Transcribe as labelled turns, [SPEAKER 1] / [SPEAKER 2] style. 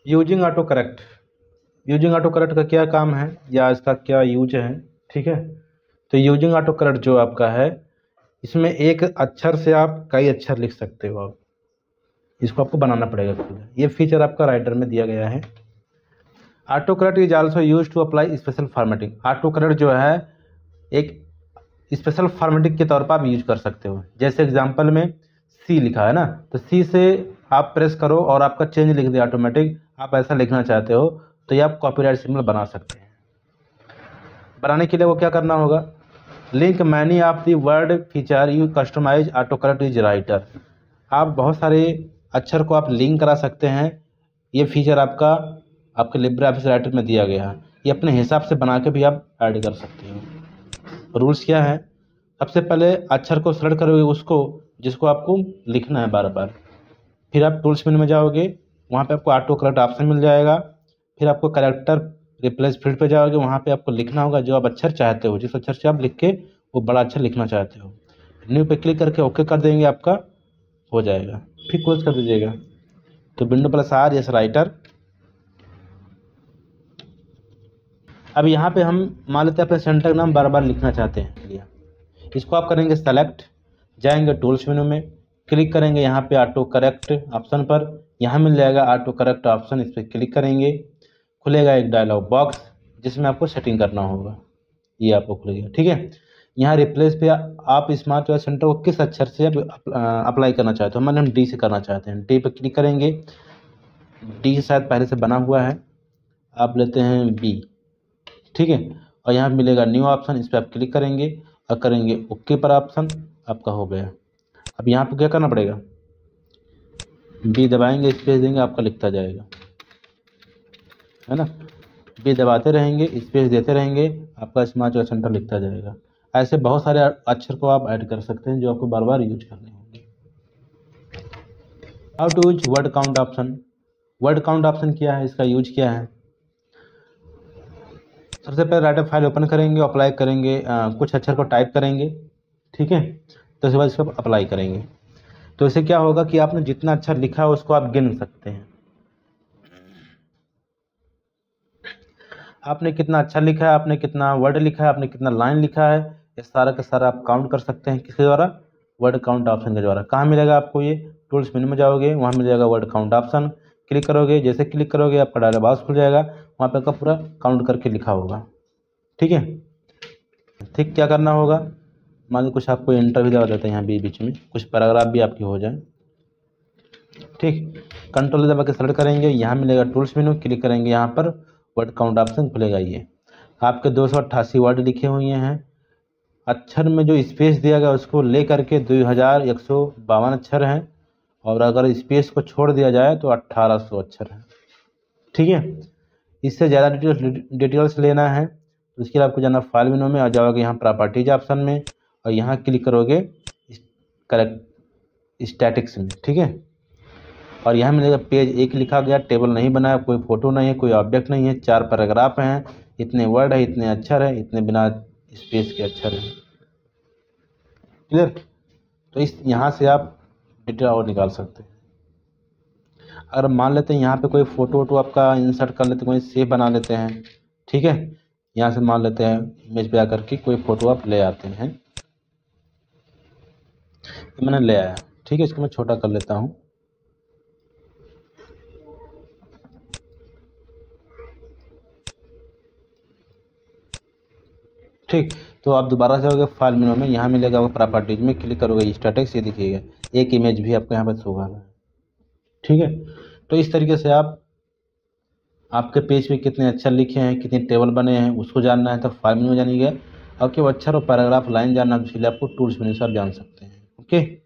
[SPEAKER 1] Using autocorrect. Using autocorrect का क्या काम है या इसका क्या यूज है, ठीक है। तो यूजिंग ऑटो करेक्ट जो आपका है, इसमें एक अक्षर से आप कई अक्षर लिख सकते हो। आप इसको आपको बनाना पड़ेगा खुद। ये फीचर आपका राइटर में दिया गया है। Autocorrect is also use to apply special formatting. Autocorrect जो है एक स्पेशल फॉर्मेटिंग के तौर पर आप यूज कर सकते हो। जैसे एग्जांपल में सी लिखा है ना, तो सी से आप प्रेस करो और आपका चेंज लिख दे ऑटोमेटिक। आप ऐसा लिखना चाहते हो तो ये आप कॉपीराइट सिंबल बना सकते हैं। बनाने के लिए वो क्या करना होगा, link many of the word feature you customise autocorrect is writer. आप बहुत सारे अक्षर को आप लिंक करा सकते हैं। ये फीचर आपका आपके लिब्रे ऑफिस राइटर में दिया गया है। ये अपने हिसाब से बना के भी आप ऐड कर सकते हो। रूल्स क्या है, सबसे पहले अक्षर को सेलेक्ट करोगे उसको जिसको आपको लिखना है बार बार। फिर आप टूल्स मेनू में जाओगे, वहाँ पे आपको ऑटो करेक्ट ऑप्शन मिल जाएगा। फिर आपको कैरेक्टर रिप्लेस फील्ड पे जाओगे, वहाँ पे आपको लिखना होगा जो आप अक्षर चाहते हो, जिस अक्षर से आप लिख के वो बड़ा अक्षर लिखना चाहते हो। न्यू पे क्लिक करके ओके कर देंगे, आपका हो जाएगा। फिर क्लोज कर दीजिएगा। तो window plus R yes writer. अब यहाँ पे हम मान लेते हैं अपने सेंटर का नाम बार बार लिखना चाहते हैं लिया। इसको आप करेंगे सेलेक्ट, जाएंगे टूल्स मेनू में, क्लिक करेंगे यहाँ पे ऑटो करेक्ट ऑप्शन पर। यहाँ मिल जाएगा ऑटो करेक्ट ऑप्शन, इस पर क्लिक करेंगे, खुलेगा एक डायलॉग बॉक्स जिसमें आपको सेटिंग करना होगा। ये आपको खुलेगा, ठीक है। यहाँ रिप्लेस पे आप स्मार्ट चॉइस सेंटर को किस अक्षर से अप्लाई करना चाहते हो। हम डी से करना चाहते हैं, डी पे क्लिक करेंगे। डी शायद पहले से बना हुआ है, आप लेते हैं बी, ठीक है। और यहाँ मिलेगा न्यू ऑप्शन, इस पर आप क्लिक करेंगे और करेंगे ओके पर ऑप्शन, आपका हो गया। अब यहाँ पे क्या करना पड़ेगा, बी दबाएंगे, स्पेस देंगे, आपका लिखता जाएगा, है ना। बी दबाते रहेंगे, स्पेस देते रहेंगे, आपका स्मार्ट चॉइस सेंटर लिखता जाएगा। ऐसे बहुत सारे अक्षर को आप ऐड कर सकते हैं जो आपको बार बार यूज करने होंगे। How to use word count option. Word count option क्या है, इसका यूज क्या है। सबसे पहले राइटर फाइल ओपन करेंगे, अप्लाई करेंगे, कुछ अक्षर को टाइप करेंगे, ठीक है। तो उसके बाद इसको अप्लाई करेंगे। तो इससे क्या होगा कि आपने जितना अक्षर लिखा है उसको आप गिन सकते हैं। आपने कितना अक्षर लिखा है, आपने कितना वर्ड लिखा है, आपने कितना लाइन लिखा है, ये सारा का सारा आप काउंट कर सकते हैं। किसके द्वारा, वर्ड काउंट ऑप्शन के द्वारा। कहाँ मिलेगा आपको ये, टूल्स मेनू में जाओगे, वहाँ मिल जाएगा वर्ड काउंट ऑप्शन, क्लिक करोगे। जैसे क्लिक करोगे आपका डायलॉग बॉक्स खुल जाएगा, वहाँ पे आपका पूरा काउंट करके लिखा होगा, ठीक है। ठीक, क्या करना होगा, मान लो कुछ आपको एंटर भी दबा देते हैं यहाँ बीच में, कुछ पैराग्राफ भी आपकी हो जाए, ठीक। कंट्रोल दबा के सेलेक्ट करेंगे, यहाँ मिलेगा टूल्स मेनू, क्लिक करेंगे, यहाँ पर वर्ड काउंट ऑप्शन खुलेगा। ये आपके 288 वर्ड लिखे हुए हैं। अक्षर में जो स्पेस दिया गया उसको ले करके 2152 अक्षर हैं, और अगर स्पेस को छोड़ दिया जाए तो 1800 अक्षर हैं, ठीक है। इससे ज़्यादा डिटेल्स लेना है तो उसके लिए आपको जाना फाइल मेनू में, आ जाओगे यहाँ प्रॉपर्टीज ऑप्शन में, और यहाँ क्लिक करोगे करेक्ट स्टैटिक्स में, ठीक है। और यहाँ मिलेगा पेज 1 लिखा गया, टेबल नहीं बनाया, कोई फोटो नहीं है, कोई ऑब्जेक्ट नहीं है, 4 पैराग्राफ हैं, इतने वर्ड है, इतने अक्षर है, इतने बिना स्पेस के अक्षर हैं, क्लियर। तो इस यहाँ से आप डिटेल और निकाल सकते हैं। अगर मान लेते हैं यहाँ पे कोई फोटो वोटो आपका इंसर्ट कर लेते हैं, कोई सेव बना लेते हैं, ठीक है। यहाँ से मान लेते हैं इमेज पे आकर के कोई फोटो आप ले आते हैं, तो मैंने ले आया, ठीक है। इसको मैं छोटा कर लेता हूँ, ठीक। तो आप दोबारा से जाओगे फाइल मेनू में, यहाँ मिलेगा वो प्रॉपर्टीज में, क्लिक करोगे स्टैटिक्स, ये दिखिएगा एक इमेज भी आपको यहाँ पर शो कर रहा है, ठीक है। तो इस तरीके से आप आपके पेज पे कितने अक्षर लिखे हैं, कितने टेबल बने हैं, उसको जानना है तो फाइल मेनू जानिएगा। और केवल अक्षर और पैराग्राफ लाइन जानना है तो इसलिए आपको टूल्स मेनू से आप जान सकते हैं, ओके।